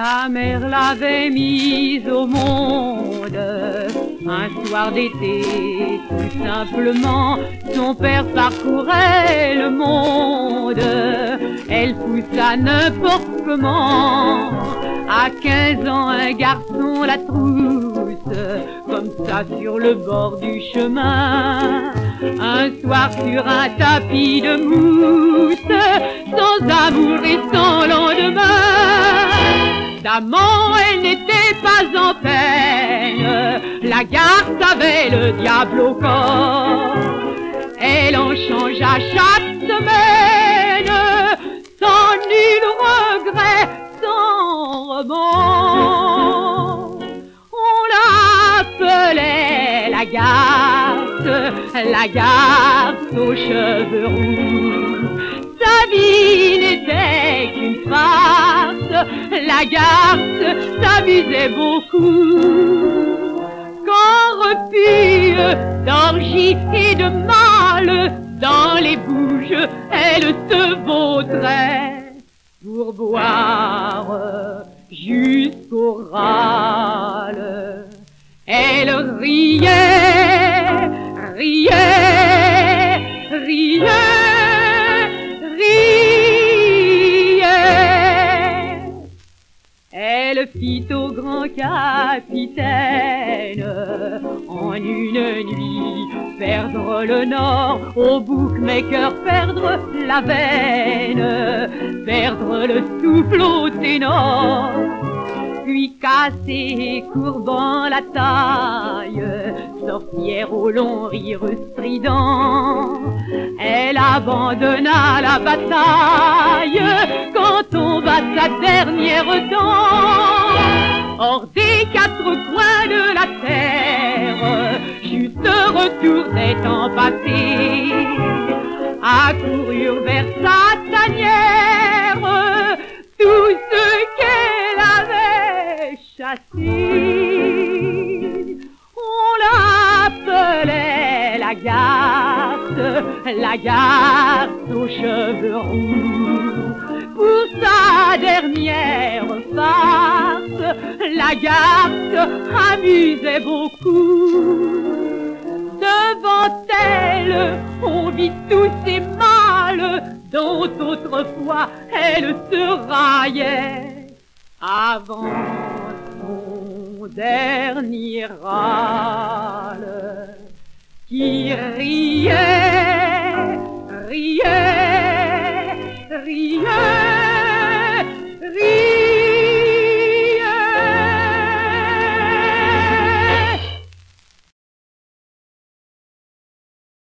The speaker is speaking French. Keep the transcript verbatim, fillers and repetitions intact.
Sa mère l'avait mise au monde un soir d'été, tout simplement. Son père parcourait le monde, elle poussa n'importe comment. À quinze ans, un garçon la trousse, comme ça sur le bord du chemin. Un soir sur un tapis de mousse, sans amour et sans lendemain. D'amant, elle n'était pas en peine, la garce avait le diable au corps. Elle en changea chaque semaine, sans nul regret, sans remords. On l'appelait la garce, la garce aux cheveux roux. Sa vie n'était qu'une farce, la garce s'amusait beaucoup. Quand repue d'orgie et de mal, dans les bouges, elle se vaudrait pour boire jusqu'au râle. Elle riait, riait, riait. Elle fit au grand capitaine en une nuit perdre le nord, au bookmaker perdre la veine, perdre le souffle au ténor. Puis cassée, courbant la taille, sorcière au long rire strident, elle abandonna la bataille quand tomba sa dernière dent. Hors des quatre coins de la terre, juste retour des temps passés, accoururent vers sa tanière tout ce qu'elle avait chassé. On l'appelait la garce, la garce aux cheveux roux. Pour sa dernière farce, la garce amusait beaucoup. Devant elle, on vit tous ces mâles dont autrefois elle se raillait avant son dernier râle, qui riait, riait, riait.